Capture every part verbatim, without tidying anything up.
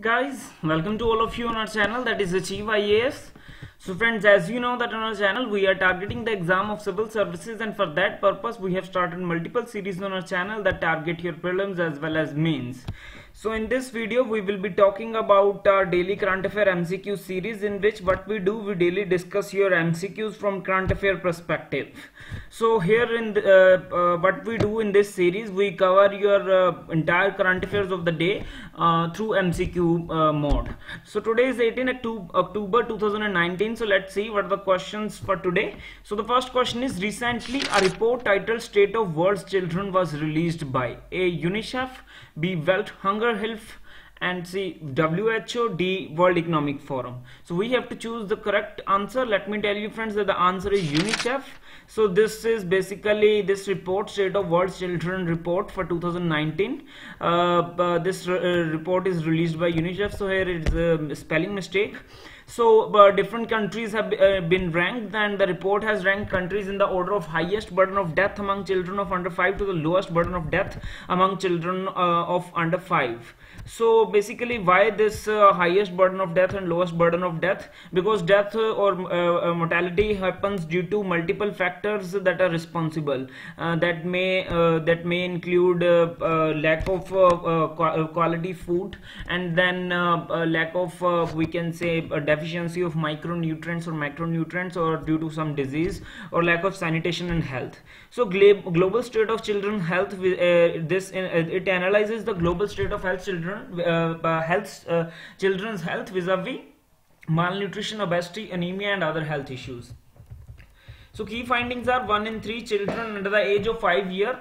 Guys, welcome to all of you on our channel, that is Achieve I A S. So friends, as you know that on our channel we are targeting the exam of civil services, and for that purpose we have started multiple series on our channel that target your prelims as well as mains. So in this video we will be talking about our daily current affair M C Q series, in which what we do, we daily discuss your M C Qs from current affair perspective. So here in the, uh, uh, what we do in this series, we cover your uh, entire current affairs of the day uh, through M C Q uh, mode. So today is eighteenth October two thousand nineteen. So let's see what are the questions for today. So the first question is, recently a report titled State of World's Children was released by A. UNICEF, B. World Hunger Health, and C. W H O, D. World Economic Forum. So we have to choose the correct answer. Let me tell you friends that the answer is UNICEF. So this is basically this report, State of World Children report for two thousand nineteen. Uh, uh, this uh, report is released by UNICEF. So here is a spelling mistake. So uh, different countries have uh, been ranked, and the report has ranked countries in the order of highest burden of death among children of under five to the lowest burden of death among children uh, of under five. So basically, why this uh, highest burden of death and lowest burden of death? Because death uh, or uh, mortality happens due to multiple factors that are responsible. Uh, that may uh, that may include uh, uh, lack of uh, uh, quality food, and then uh, uh, lack of uh, we can say a deficiency of micronutrients or macronutrients, or due to some disease, or lack of sanitation and health. So global state of children health, uh, this uh, it analyzes the global state of health children uh, uh, health uh, children's health vis-a-vis malnutrition, obesity, anemia, and other health issues. So key findings are, one in three children under the age of five year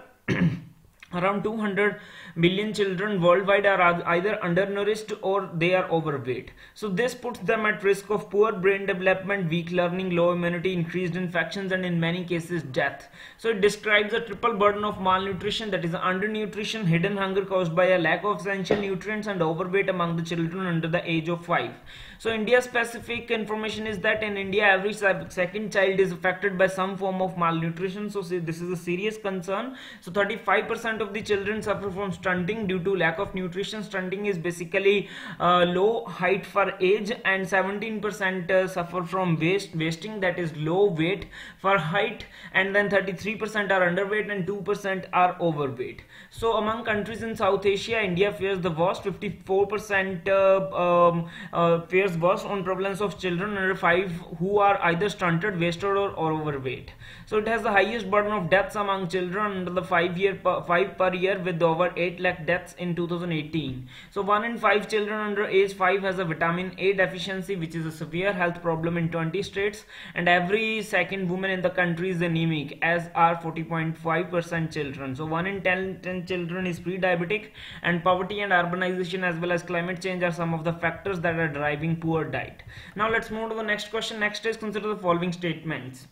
around two hundred million children worldwide are either undernourished or they are overweight. So this puts them at risk of poor brain development, weak learning, low immunity, increased infections, and in many cases death. So it describes a triple burden of malnutrition, that is undernutrition, hidden hunger caused by a lack of essential nutrients, and overweight among the children under the age of five. So India specific information is that in India every second child is affected by some form of malnutrition. So this is a serious concern. So thirty-five percent of the children suffer from stunting due to lack of nutrition. Stunting is basically uh, low height for age, and seventeen percent uh, suffer from waist wasting, that is low weight for height, and then thirty-three percent are underweight and two percent are overweight. So among countries in South Asia, India fares the worst. fifty-four percent uh, um, uh, fares worst on prevalence of children under five who are either stunted, wasted, or, or overweight. So it has the highest burden of deaths among children under the five year per, five per year, with over eight lakh deaths in two thousand eighteen. So one in five children under age five has a vitamin A deficiency, which is a severe health problem in twenty states, and every second woman in the country is anemic, as are forty point five percent children. So one in ten, ten children is pre-diabetic, and poverty and urbanization as well as climate change are some of the factors that are driving poor diet. Now let's move to the next question. Next is, consider the following statements.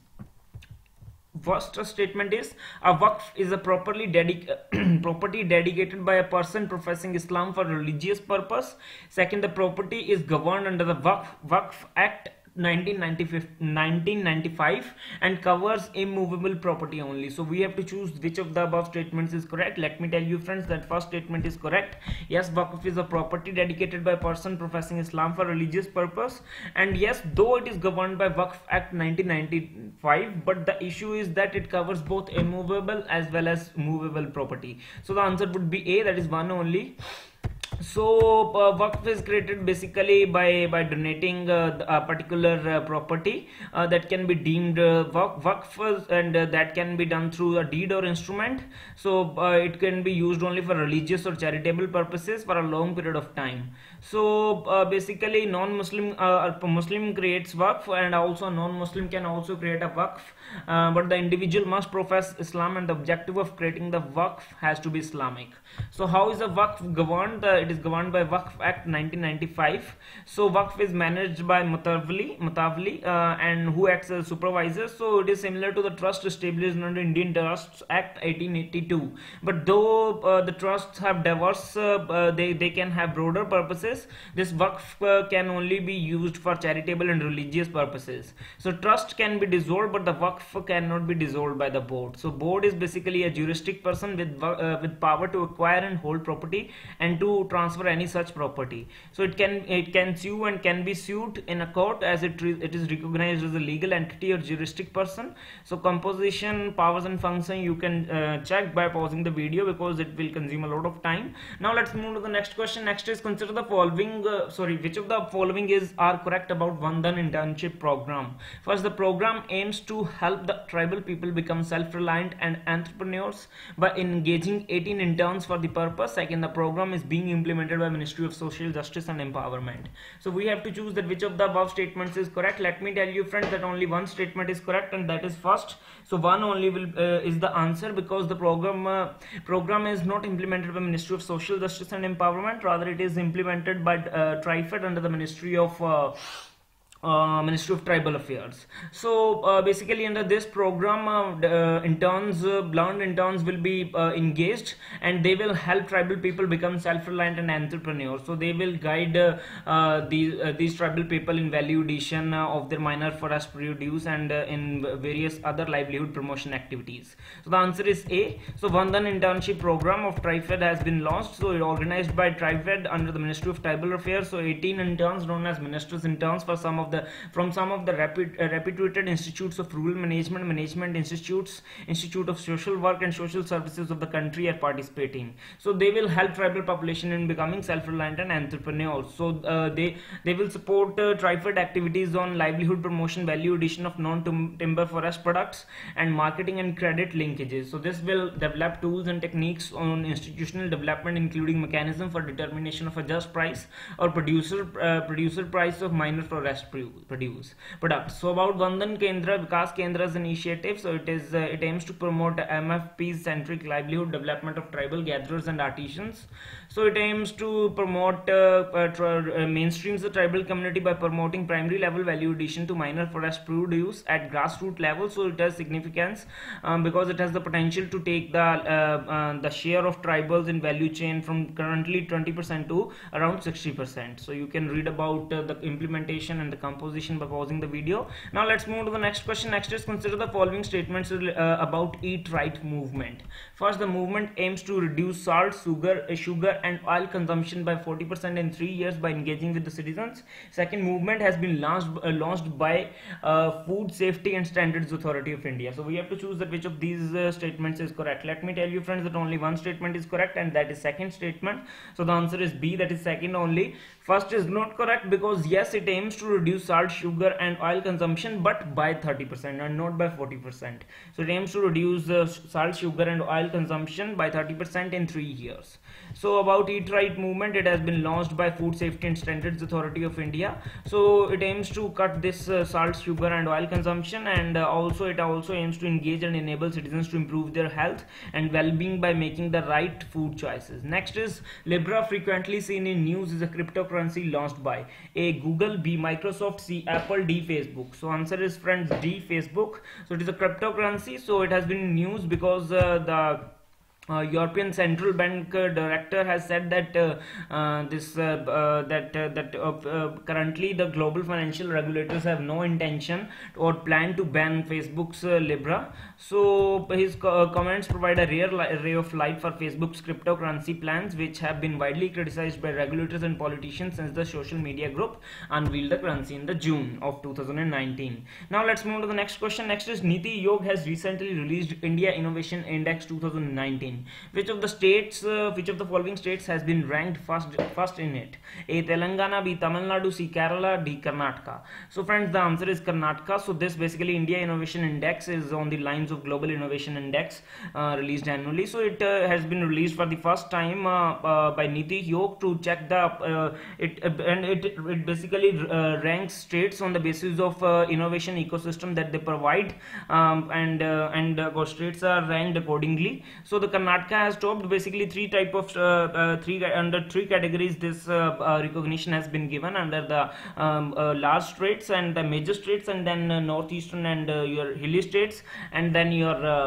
First statement is, a waqf is a properly dedic property dedicated by a person professing Islam for religious purpose. Second, the property is governed under the Waqf, Waqf Act nineteen ninety-five and covers immovable property only. So we have to choose which of the above statements is correct. Let me tell you friends that first statement is correct. Yes, waqf is a property dedicated by a person professing Islam for religious purpose, and yes, though it is governed by Waqf Act nineteen ninety-five, but the issue is that it covers both immovable as well as movable property. So the answer would be A, that is one only. So uh, waqf is created basically by by donating uh, a particular uh, property uh, that can be deemed uh, waqf, and uh, that can be done through a deed or instrument. So uh, it can be used only for religious or charitable purposes for a long period of time. So uh, basically non-Muslim uh, Muslim creates waqf, and also non-Muslim can also create a waqf, uh, but the individual must profess Islam, and the objective of creating the waqf has to be Islamic. So how is the waqf governed? Uh, it is governed by Waqf Act nineteen ninety-five. So waqf is managed by Mutawalli, Mutawalli uh, and who acts as supervisor. So it is similar to the trust established under Indian Trusts Act eighteen eighty-two. But though uh, the trusts have diverse, uh, uh, they, they can have broader purposes. This waqf uh, can only be used for charitable and religious purposes. So trust can be dissolved, but the waqf cannot be dissolved by the board. So board is basically a juristic person with uh, with power to acquire and hold property and to transfer any such property. So it can it can sue and can be sued in a court, as it it is recognized as a legal entity or juristic person. So composition, powers and function you can uh, check by pausing the video, because it will consume a lot of time. Now let's move to the next question. Next is, consider the following uh, sorry which of the following is are correct about Vandan internship program. First, the program aims to help the tribal people become self-reliant and entrepreneurs by engaging eighteen interns for the purpose. Second, the program is being implemented by Ministry of Social Justice and Empowerment. So we have to choose that which of the above statements is correct. Let me tell you friends that only one statement is correct, and that is first. So one only will uh, is the answer, because the program uh, program is not implemented by Ministry of Social Justice and Empowerment, rather it is implemented by uh, TriFed under the Ministry of uh, Uh, Ministry of Tribal Affairs. So uh, basically under this program uh, uh, interns, uh, learned interns will be uh, engaged, and they will help tribal people become self-reliant and entrepreneurs. So they will guide uh, uh, these uh, these tribal people in value addition uh, of their minor forest produce and uh, in various other livelihood promotion activities. So the answer is A. So Vandan internship program of TriFed has been launched. So it organized by TriFed under the Ministry of Tribal Affairs. So eighteen interns known as ministers interns for some of the from some of the rapid, uh, reputed institutes of rural management, management institutes, Institute of Social Work and Social Services of the country are participating. So they will help tribal population in becoming self-reliant and entrepreneurs. So uh, they they will support uh, TriFed activities on livelihood promotion, value addition of non-timber forest products, and marketing and credit linkages. So this will develop tools and techniques on institutional development, including mechanism for determination of a just price or producer uh, producer price of minor forest produce products. So about Vandan Kendra Vikas Kendra's initiative, so it is uh, it aims to promote M F P's centric livelihood development of tribal gatherers and artisans. So it aims to promote uh, uh, uh, mainstreams the tribal community by promoting primary level value addition to minor forest produce at grassroots level. So it has significance um, because it has the potential to take the uh, uh, the share of tribals in value chain from currently twenty percent to around sixty percent. So you can read about uh, the implementation and the composition by pausing the video. Now let's move to the next question. Next is, consider the following statements uh, about Eat Right movement. First, the movement aims to reduce salt, sugar, uh, sugar and oil consumption by forty percent in three years by engaging with the citizens. Second, movement has been launched uh, launched by uh, Food Safety and Standards Authority of India. So we have to choose that which of these uh, statements is correct. Let me tell you friends that only one statement is correct, and that is second statement. So the answer is B, that is second only. First is not correct, because yes, it aims to reduce salt, sugar and oil consumption, but by thirty percent and not by forty percent. So it aims to reduce uh, salt, sugar and oil consumption by thirty percent in three years. So about Eat Right movement, it has been launched by Food Safety and Standards Authority of India. So it aims to cut this uh, salt, sugar and oil consumption, and uh, also it also aims to engage and enable citizens to improve their health and well-being by making the right food choices. Next is Libra, frequently seen in news, is a cryptocurrency launched by A, Google, B, Microsoft, C, Apple, D, Facebook. So answer is friends D, Facebook. So it is a cryptocurrency. So it has been in news because uh, the Uh, European Central Bank uh, director has said that uh, uh, this uh, uh, that uh, that uh, uh, currently the global financial regulators have no intention or plan to ban Facebook's uh, Libra. So his co uh, comments provide a rare ray of light for Facebook's cryptocurrency plans, which have been widely criticized by regulators and politicians since the social media group unveiled the currency in the June of two thousand nineteen. Now let's move to the next question. Next is Niti Aayog has recently released India Innovation Index two thousand nineteen. Which of the states, uh, which of the following states has been ranked first, first in it? A, Telangana, B, Tamil Nadu, C, Kerala, D, Karnataka. So friends, the answer is Karnataka. So this basically India Innovation Index is on the lines of Global Innovation Index uh, released annually. So it uh, has been released for the first time uh, uh, by Niti Aayog to check the uh, it uh, and it, it basically uh, ranks states on the basis of uh, innovation ecosystem that they provide, um, and uh, and uh, states are ranked accordingly. So the Karnataka has topped basically three type of uh, uh, three under three categories. This uh, uh, recognition has been given under the um, uh, large states and the major states, and then uh, northeastern and uh, your hilly states, and then your uh,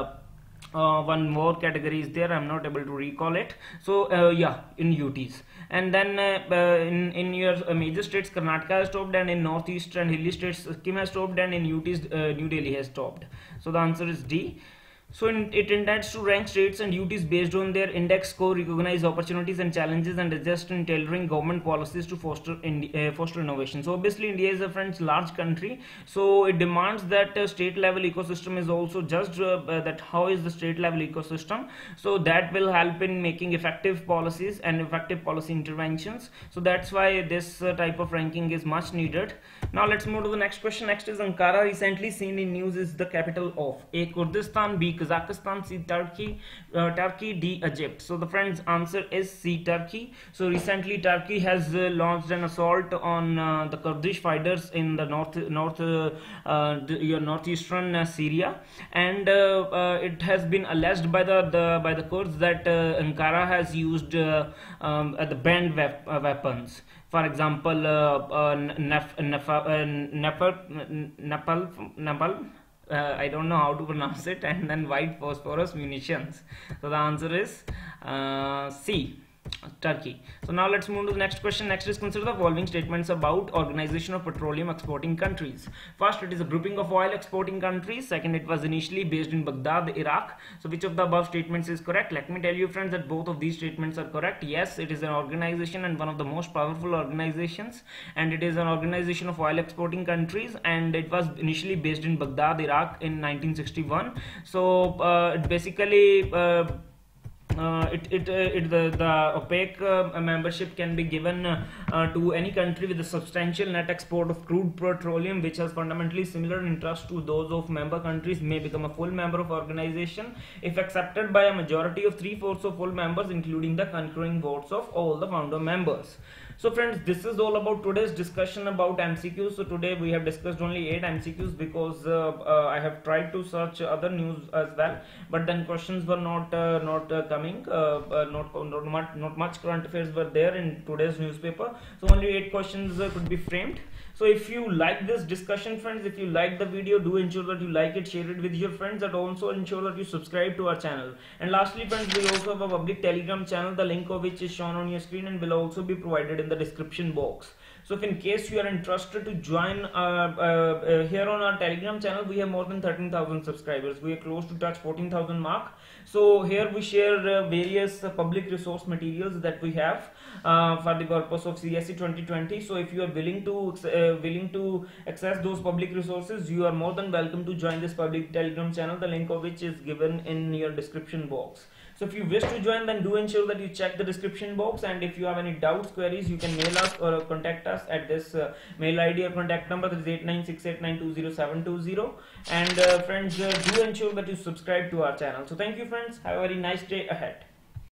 uh, one more category is there. I'm not able to recall it. So uh, yeah, in U Ts, and then uh, uh, in in your uh, major states Karnataka has topped, and in northeast and hilly states Sikkim has topped, and in U Ts uh, New Delhi has topped. So the answer is D. So in, it intends to rank states and duties based on their index score, recognize opportunities and challenges, and adjust in tailoring government policies to foster in, uh, foster innovation. So obviously India is a friends large country, so it demands that uh, state level ecosystem is also judged, uh, that how is the state level ecosystem. So that will help in making effective policies and effective policy interventions. So that's why this uh, type of ranking is much needed. Now let's move to the next question. Next is Ankara, recently seen in news, is the capital of A. Kurdistan, B. Kazakhstan, C. Turkey, uh, Turkey, D. Egypt. So the friends answer is C. Turkey. So recently Turkey has uh, launched an assault on uh, the Kurdish fighters in the north north uh, uh, the, uh, northeastern uh, Syria, and uh, uh, it has been alleged by the, the by the Kurds that uh, Ankara has used uh, um, uh, the banned wep uh, weapons. For example, uh, uh, Nef, Nef, uh, Nepal, Nepal, Nepal. Uh, I don't know how to pronounce it, and then white phosphorus munitions. So the answer is uh, C. Turkey. So now let's move to the next question. Next is, consider the following statements about Organization of Petroleum Exporting Countries. First, it is a grouping of oil exporting countries. Second, it was initially based in Baghdad, Iraq. So which of the above statements is correct? Let me tell you friends that both of these statements are correct. Yes, it is an organization and one of the most powerful organizations, and it is an organization of oil exporting countries, and it was initially based in Baghdad, Iraq in nineteen sixty-one. So uh, it basically uh, Uh, it, it, uh, it the, the opaque uh, membership can be given uh, uh, to any country with a substantial net export of crude petroleum, which has fundamentally similar interest to those of member countries, may become a full member of organization if accepted by a majority of three-fourths of full members, including the concurring votes of all the founder members. So friends, this is all about today's discussion about M C Qs. So today we have discussed only eight M C Qs because uh, uh, I have tried to search other news as well, but then questions were not uh, not uh, coming. Uh, uh, not not much not much current affairs were there in today's newspaper. So only eight questions uh, could be framed. So if you like this discussion friends, if you like the video, do ensure that you like it, share it with your friends, and also ensure that you subscribe to our channel. And lastly friends, we also have a public Telegram channel, the link of which is shown on your screen and will also be provided in the description box. So if in case you are interested to join uh, uh, uh, here on our Telegram channel, we have more than thirteen thousand subscribers. We are close to touch fourteen thousand mark. So here we share uh, various uh, public resource materials that we have uh, for the purpose of C S E twenty twenty. So if you are willing to uh, willing to access those public resources, you are more than welcome to join this public Telegram channel, the link of which is given in your description box. So if you wish to join, then do ensure that you check the description box, and if you have any doubts, queries, you can mail us or contact us at this uh, mail I D or contact number, that is eight nine six eight nine two zero seven two zero. And uh, friends, uh, do ensure that you subscribe to our channel. So thank you friends, have a very nice day ahead.